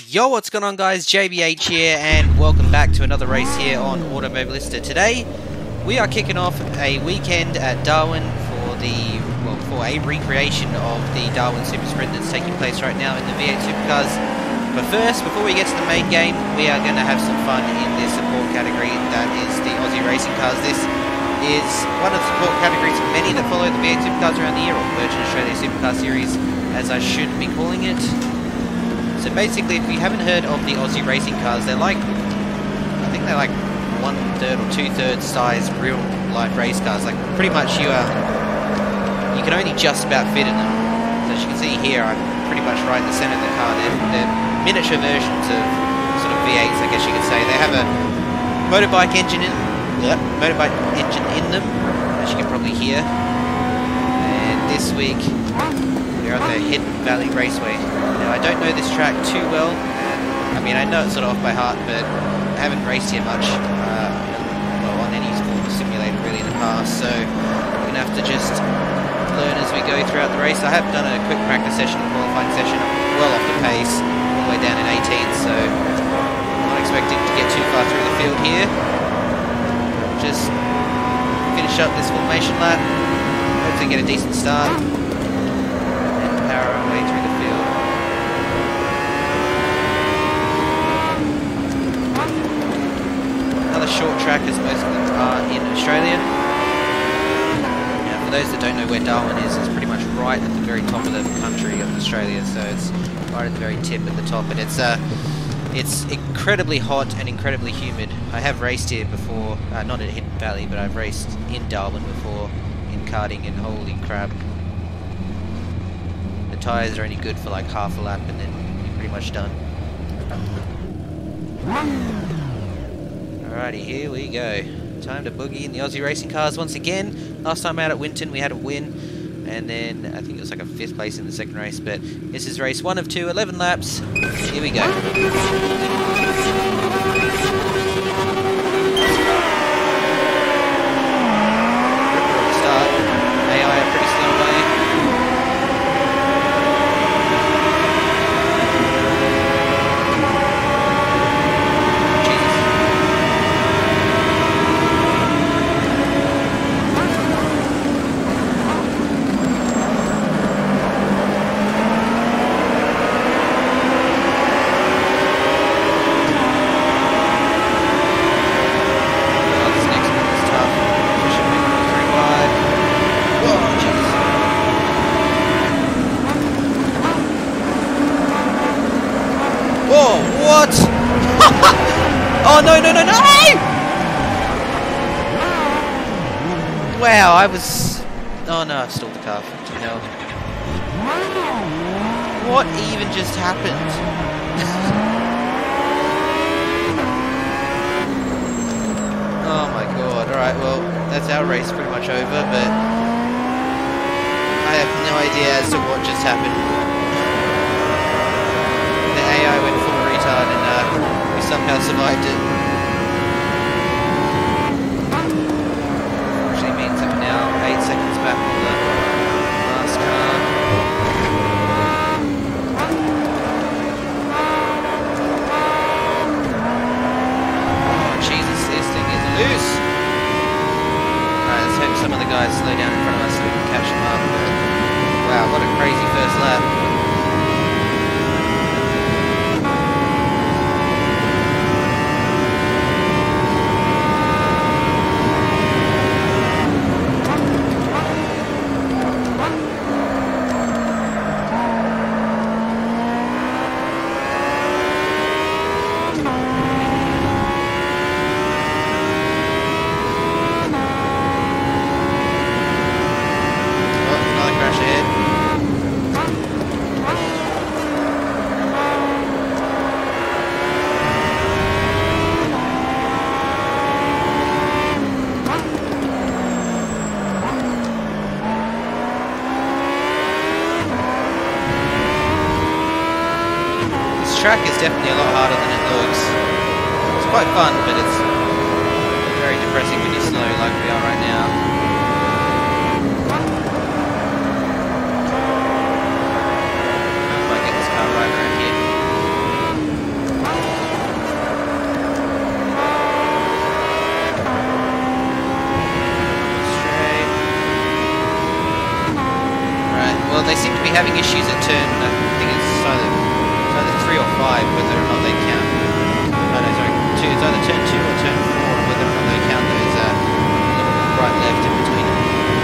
Yo, what's going on guys, JBH here and welcome back to another race here on Automobilista. Today we are kicking off a weekend at Darwin for a recreation of the Darwin Super Sprint that's taking place right now in the V8 Supercars. But first, before we get to the main game, we are going to have some fun in this support category that is the Aussie Racing Cars. This is one of the support categories of many that follow the V8 Supercars around the year, or Virgin Australia Supercars Series as I should be calling it. So basically, if you haven't heard of the Aussie Racing Cars, they're like, I think they're like 1/3 or 2/3 size real life race cars. Like pretty much you can only just about fit in them. So as you can see here, I'm pretty much right in the center of the car. They're miniature versions of sort of V8s, I guess you could say. They have a motorbike engine in them, as you can probably hear. And this week we're at the Hidden Valley Raceway. Now, I don't know this track too well. I mean, I know it sort of off by heart, but I haven't raced here much on any sport simulator really in the past, so we're going to have to just learn as we go throughout the race. I have done a quick practice session, qualifying session, well off the pace, all the way down in 18th, so I'm not expecting to get too far through the field here. Just finish up this formation lap, hopefully get a decent start, and power our way through the field. Another short track, as most of them are in Australia. Now, for those that don't know where Darwin is, it's pretty much right at the very top of the country of Australia, so it's right at the very tip at the top, and it's incredibly hot and incredibly humid. I have raced here before, not at Hidden Valley, but I've raced in Darwin before in karting, and holy crap. The tyres are only good for like half a lap and then you're pretty much done. Alrighty, here we go. Time to boogie in the Aussie Racing Cars once again. Last time out at Winton we had a win, and then I think it was like a 5th place in the second race, but this is race 1 of 2, 11 laps. Here we go. Oh, no! Wow, I was... Oh no, I've stalled the car. You know. What even just happened? Oh my god, alright, well, that's our race pretty much over, but I have no idea as to what just happened. The AI went full retard and we somehow survived it. Unfortunately means that we're now 8 seconds back on the last car. Oh Jesus, this thing is loose! Alright, let's hope some of the guys slow down in front of us so we can catch them up. But, wow, what a crazy first lap. Track is definitely a lot harder than it looks. It's quite fun, but it's very depressing when you're slow like we are right now. If I get this car right around here. having issues at turn, I think it's either 3 or 5, whether or not they count. Oh no, sorry, 2. It's either turn 2 or turn 4, whether or not they count those little right left in between them.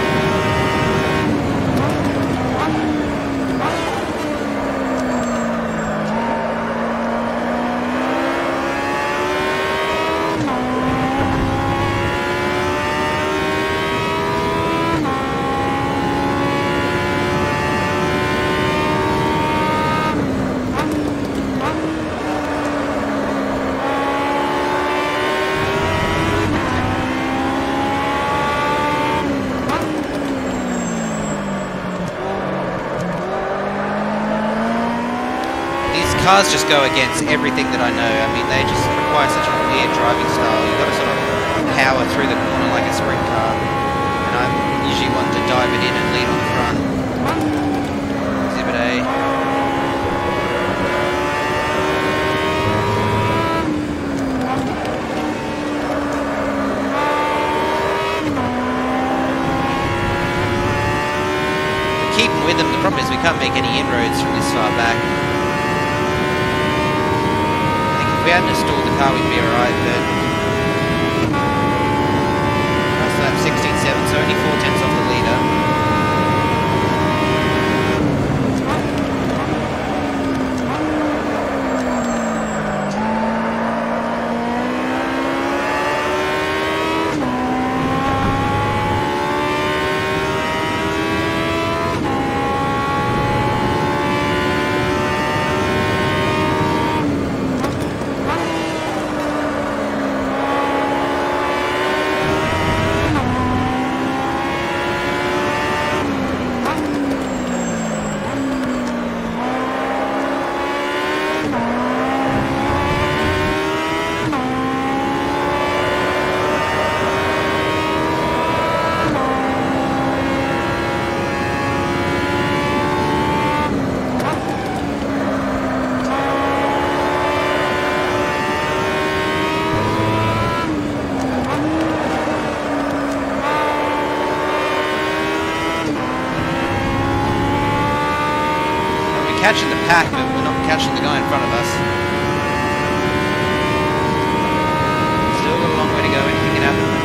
Cars just go against everything that I know. I mean, they just require such a weird driving style. You've got to sort of power through the corner like a sprint car. And I'm usually one to dive it in and lead on the front. Exhibit A. We're keeping with them. The problem is we can't make any inroads from this far back. If we hadn't installed the car, we'd be alright, but last lap 16.7, so only 4 tenths off the leader. Catching the pack, but we're not catching the guy in front of us. Still got a long way to go, anything can happen.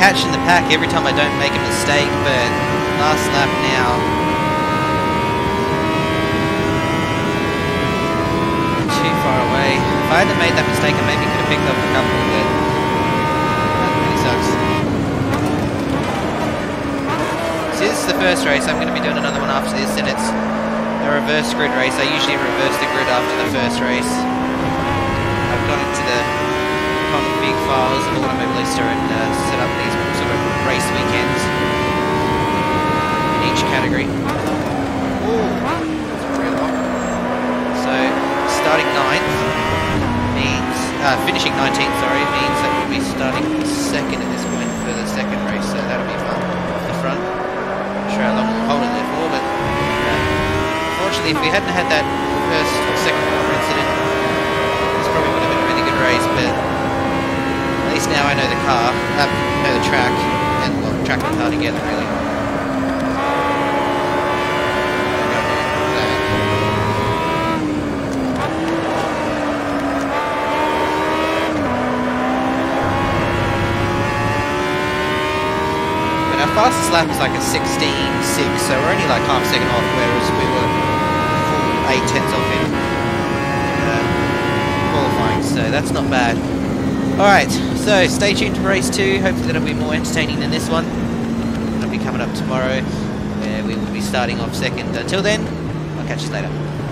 catching the pack every time I don't make a mistake, but last lap now. Too far away. If I hadn't made that mistake, I maybe could have picked up a couple, but that really sucks. So this is the first race. I'm going to be doing another one after this, and it's a reverse grid race. I usually reverse the grid after the first race. I've gone into the config files of Automobilista and set up these sort of race weekends in each category. Ooh, that's very long. So starting 9th means finishing 19th. Sorry, means that we'll be starting second at this point for the second race. So that'll be fun off the front. Not sure how long we'll hold it there for, but unfortunately, if we hadn't had that first or second incident, this probably would have been a really good race. But at least now I know the car, know the track, and well, track and car together really. But our fastest lap is like a 16.6, so we're only like half a second off, whereas we were full 8/10 off in qualifying, so that's not bad. Alright, so stay tuned to race 2, hopefully that'll be more entertaining than this one. It'll be coming up tomorrow, where we will be starting off second. Until then, I'll catch you later.